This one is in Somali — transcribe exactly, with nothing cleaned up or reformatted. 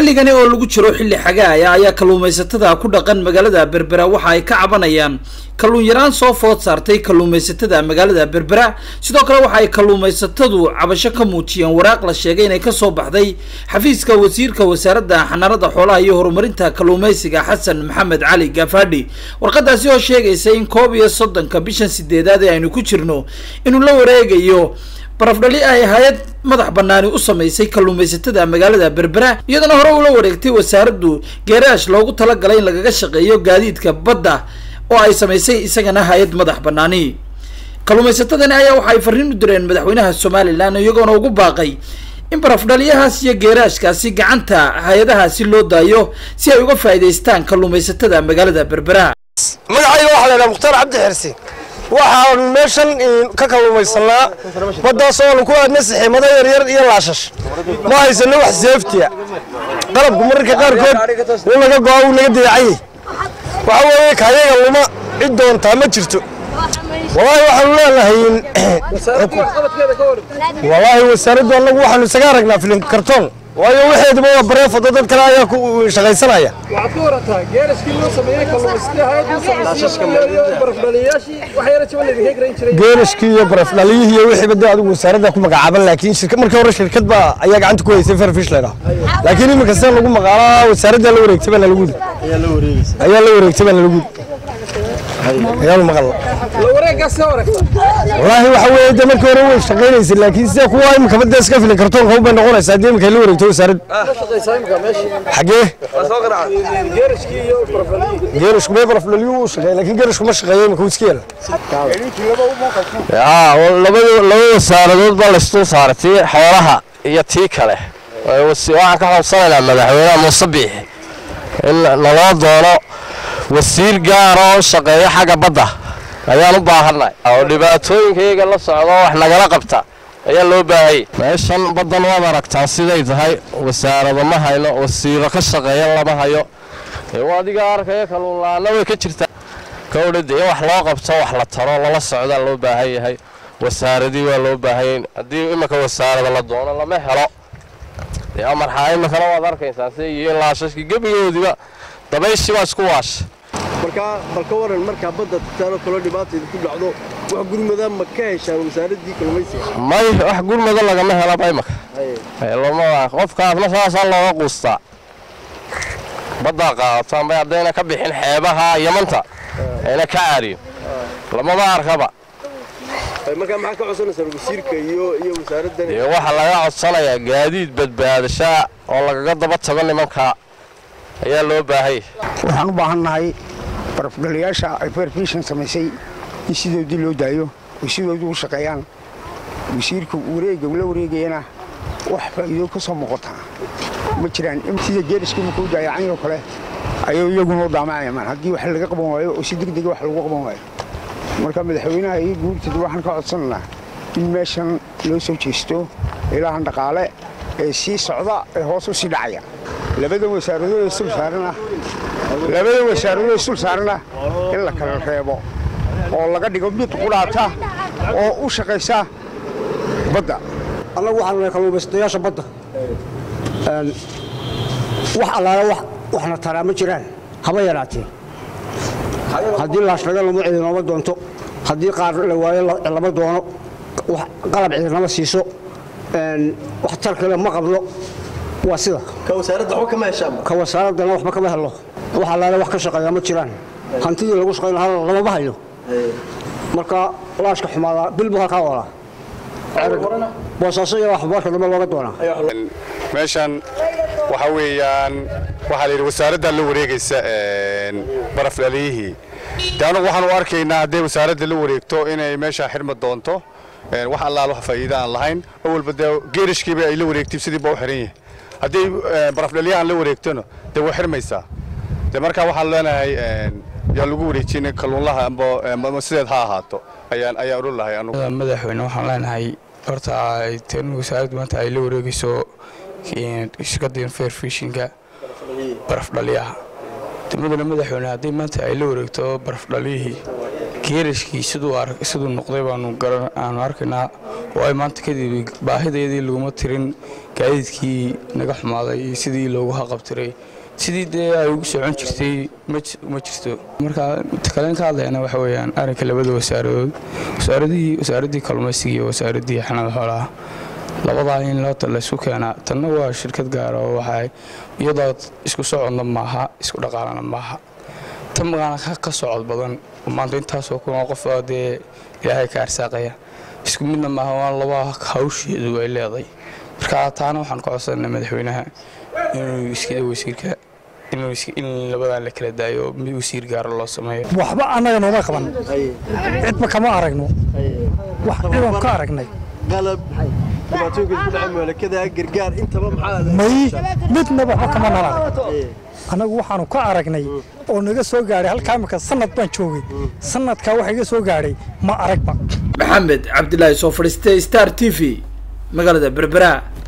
xilligani oo lagu jiro xilli xagaaya ayaa kalluumaysatada ku dhaqan magaalada Berbera waxa ay ka cabanayaan kalluun yaraan soo food saartay kalluumaysatada magaalada Berbera sidoo kale waxa ay kalluumaysatadu cabasho ka muujiyeen waraaq la sheegay inay ka soo baxday xafiiska wasiirka wasaaradda xanaanada xoolaha iyo horumarinta kalluumaysiga Xasan Maxamed Cali Gafaadhi warqadaasi oo sheegaysa in koob iyo soddonka bishan sideedaad ee aynu ku jirno inuu la wareegayo barafdhali ay hay'ad madax banaani u sameysay kalluumaysatada magaalada Berbera iyadana hore ula wareegtay wasaaraddu geeraash loogu tala galay in lagaga shaqeeyo gaadiidka badda oo ay sameysay isagana hay'ad madax banaani kalluumaysatadani ayaa waxa ay fariin u direen madaxweynaha Soomaaliland iyagoona ugu baaqay in barafdhaliyahaas iyo geeraashkaasi gacanta hay'adahaasi loo daayo si ay uga faa'iideystaan kalluumaysatada magaalada Berbera magacayga waxa la yiraahdaa Mukhtaar Cabdi Xirsi waxaan meeshan ka kalluumaysanaa baddaas oo ku aadna saxiimada yar yar iyo laashash ma haysano wax safety qalabku mararka qaarkood in laga go'o laga diyaacay waxa weeye kaayaga luma cid doonta ma jirto wallahi waxaan leeyahay wallahi wasaaraddu anagu waxaan isaga aragnaa filin kartoon waayo waxeedaba waa bareefado dad kale ayaa ku shaqaysanaya waxaad ku warataa geerashkii loo sameeyay kalluumaysatada hay'addu sameeyay barafdhaliyaashii waxa yara jaban idin heegayn jiray geerashkii iyo barafdhaliyihii iyo wixii bada adigu wasaaradda ku magacaaban laakiin shirkad markii hore shirkad ba ayaa gacanta ku haysay Fairfish Line laakiin imika san lagu magaalaa wasaaradda la wareegtay baa lagu ayaa la wareegay ayaa la wareegtay baa lagu ayaa maqal la wareegay soo wareegtay wallahi waxa weeye de markii hore way shaqeynaysaa laakiin sida kuwa imika bada iska filin kartoon qowb bay noqonaysaa de imika la wareegtay wasaaradda shaqeysay imika meeshii xagee soo qaracay geerashkii iyo barafdhaliyii geerashku ma barafdhaliyuu u shaqeeyay laakiin geerashku ma shaqeeyay imika iska yeel aa labada labada wasaaradood baa la isku saartay xoolaha iyo tii kale waxaan ka xogsanayna madaxweynaha Muuse Biixi in loo doono wasiir gaar oo shaqeeya xagga badda ayaan u baahanay oo dhibaatooyinka la socdo wax nagala qabta ayaa loo baahay meeshan badan waa aragtaa siday tahay wasaaradda ma hayno wasiiro ka shaqeeya lama hayo ee adiga arkaya kalluun laana way ka jirtaa kowdad ee wax loo qabto wax la taro lala socda loo baahan yahay wasaaradii waa loo baahan hadii imaka wasaaradda la doono lama helo ee amar haayma kala wada arkaysaa si iyo laashashki gabigoodiba dabayshi waa isku waash marka balka waran marka badda taano kala dhibaato ku dhacdo wax gurmada ma ka heshaan wasaaradii kalluumaysiga may wax gurmada laga ma helo bay maka ee lama qofkaas ma saasa loo quusta badda qaatan bay adeena ka bixin xeebaha Yamanta ee ka caariyo lama arkaba marka maxaa ka codsanaysaa wasiirka iyo iyo wasaaradda ee waxa laga codsanayaa gaadiid badbaadasha oo laga daba tago nimanka ayaa loo baahay waxaan u baahanahay barafdhaliyaasha ay Fairfish sameysay in sidoodii loo daayo oo sidoodii u shaqeeyaan wasiirka wareega la wareegayna wax faa'iido ka soo muuqata ma jiraan in sida geerishka ku daayacay oo kale ayuu iyaguna u dhamaayaan haddii wax laga qaban waayo oo si degdeg wax lagu qaban waayo marka madaxweynaha iyo guurtida waxaan ka codsanaa in meeshan loo soo jeesto ilaahan dhaqaale ee si socda ee hoos u sii dhacaya labada wasaaradood ee sul saarana labada wasaaradood ee sul saarana in la kala reebo oo laga dhigo mid quraata oo u shaqeysa badda anagu waxaan leeyahay kalluumaystayaasha badda een wax allaala wax waxna taraa ma jiraan haba yaraatee haddii laash laga lama ciidamo doonto haddii qaar la waayo lama doono wax qalab ciidamo siiso een wax tar kale ma qabno waa sida ka wasaaradda wax kama heshaan ka wasaaradda waxba kama helo waxa la wax ka shaqeeya ma jiraan hantidii lagu shaqeyn lahaa lama hayo marka laashka xumaada bilbu halka wala boosaaso iyo waxbarasho lama looga doona meeshan waxa weeyaan waxa la yiri wasaaradda la wareegaysa een barafdhaliyihii taana waxaan u arkaynaa haddii wasaaradda la wareegto inay meesha xirma doonto een wax allaah wax faa'iido aan lahayn awalba geerishkiiba ay la wareegtay sidii baa u xiran yahay haddii barafdhaliyahan la wareegtona de way xirmaysaa de marka waxaan leenahay een yaa lagu wareejinay kalluunlaha amba sideed ha ahaato ayaan ayaan u lahayn anigu madaxweyne waxaan leenahay horta ay teen wasaaraddu maanta ay la wareegayso shirkadda Fairfishing-ka barafdhaliyaha timada madaxweyne haddii maanta ay la wareegto barafdhaliyihii geerishkii sidoo arag sidoo noqday baanu garan aan arkaynaa oo ay maanta kadib baahideedii laguma tirin gaadiidkii naga xumaaday sidii loogu haqabtiray sidii dee ay ugu socon jirtay ma jirto marka kalen ka hadlayna waxa weeyaan arrinka labada wasaaradood wasaaradii wasaaradii kalluumaysiga iyo wasaaradii xanaanada xoolaha labadaa in loo tala isku keenaa tanna waa shirkad gaar oo waxay iyadoo isku socodna maaha isku dhaqaalana maaha tan magaana ka socod badan maanta intaasoo kuma qof dee ilaahay ka arsaaqaya isku midna maaha waa laba hawsheedu ay leedahay marka taana waxaan ku codsanay madaxweynaha inuu iska wasiirka inuu in labadan la kala daayo mid wasiir gaar loo sameeyo waxba anaga nooma qaban cidba kama aragno wax dhiban ka aragnay qalab dhibaatooyinka ku dhacay malakada gargaar intaba maxaa may midnaba wax kama nala anagu waxaanu ka aragnay oo naga soo gaaray halka marka sanad baan joogay sanadka waxa iga soo gaaray ma aragba maxamed cabdullaahi soo fadhiistay Star T V magaalada Berbera.